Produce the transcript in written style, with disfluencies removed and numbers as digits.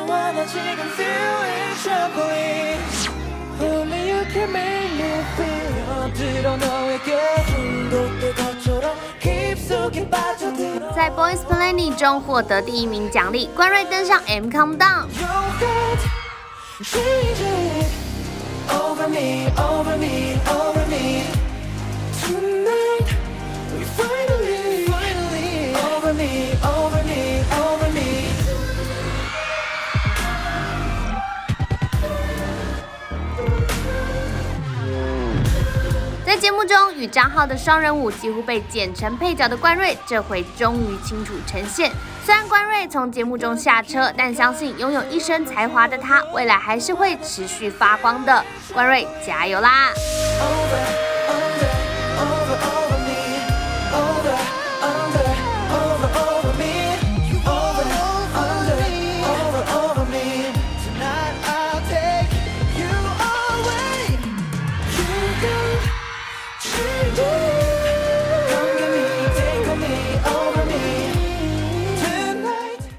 在 Boys Planet 中获得第1名奖励，关瑞登上 M Countdown。在节目中与张浩的双人舞几乎被剪成配角的关瑞，这回终于清楚呈现。虽然关瑞从节目中下车，但相信拥有一身才华的他，未来还是会持续发光的。关瑞加油啦！